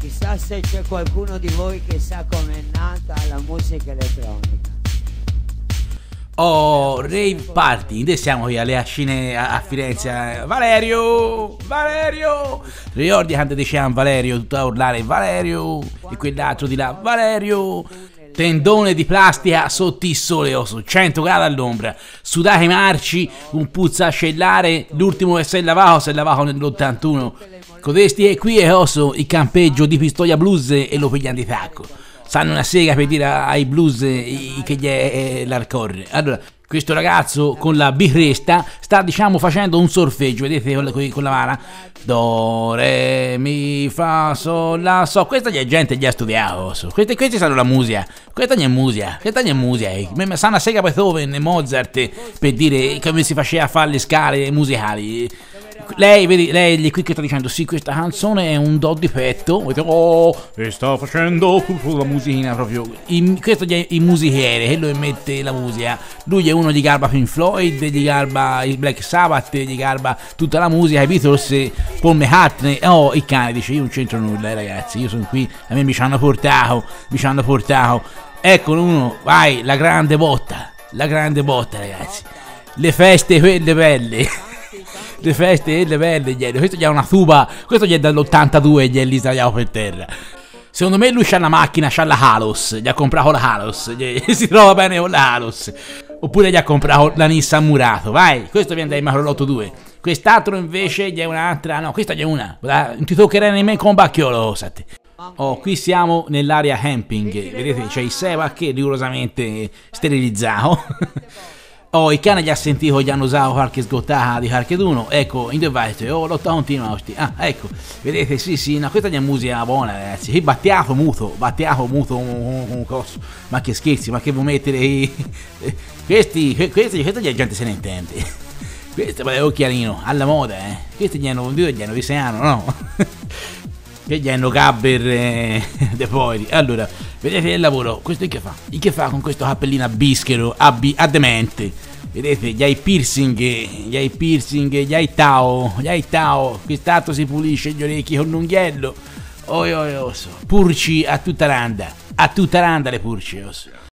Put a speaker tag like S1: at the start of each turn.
S1: Chissà se c'è qualcuno di voi che sa com'è nata la musica elettronica.
S2: Oh, rave party, noi siamo qui alle Ascine a Firenze. Valerio, Valerio, ricordi quando dicevamo Valerio, tutto a urlare Valerio, e quell'altro di là, Valerio, tendone di plastica sotto il sole, su 100 gradi all'ombra, sudate marci, un puzzacellare, l'ultimo che si è lavato nell'81, codesti e qui è osso il campeggio di Pistoia Blues e lo pigliano di tacco. Sanno una sega per dire ai blues che gli è l'arcorre. Allora, questo ragazzo con la birresta sta, diciamo, facendo un solfeggio, vedete, con la mano. Do, re, mi, fa, sol, la, so. Questa è gente che ha studiato. So. Questi sanno la musica. Questa non è musica. Sanno una sega Beethoven e Mozart per dire come si faceva a fare le scale musicali. Lei, vedi, lei qui che sta dicendo sì, questa canzone è un do di petto. Oh, e sta facendo la musichina proprio. Questo è il musichiere, quello che mette la musica. Lui è uno di garba Pink Floyd, gli garba il Black Sabbath, gli garba tutta la musica, i Beatles, Paul McCartney. Oh, il cane dice io non c'entro nulla, ragazzi, io sono qui, a me mi ci hanno portato. Eccolo uno, vai, la grande botta, ragazzi. Le feste quelle belle. Le feste e le belle, questo gli ha una tuba, questo gli è dall'82 gli è lì tagliato per terra. Secondo me lui c'ha la macchina, c'ha la Halos, gli ha comprato la Halos, si trova bene con la Halos. Oppure gli ha comprato la Nissan Murato, vai, questo viene dai Macrolotto 2. Quest'altro invece gli è un'altra, no, questa gli è una, non ti toccherà nemmeno con un bacchiolo, sate. Oh, qui siamo nell'area camping, vedete c'è il Seva che è rigorosamente sterilizzato. Oh, il cane gli ha sentito, gli hanno usato qualche sgottata di qualcheduno. Ecco, in dove vai? Oh, lotta continua, osti. Ah, ecco, vedete, sì, no, questa è musica buona, ragazzi. Qui battiato muto, un coso. Ma che scherzi, ma che vuoi mettere? Questi la gente se ne intende. Questo è occhialino, alla moda, eh. Questi gli hanno di Seano, no? Che gli hanno gabber de poi. Allora, vedete il lavoro, questo che fa? Il che fa con questo cappellino a bischero, a demente. Vedete, gli hai piercing, gli hai tao. Quest'altro si pulisce gli orecchi con l'unghiello. Purci a tutta randa le purci.